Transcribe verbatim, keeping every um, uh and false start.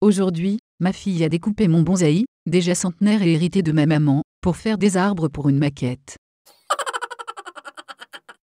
Aujourd'hui, ma fille a découpé mon bonsaï, déjà centenaire et hérité de ma maman, pour faire des arbres pour une maquette.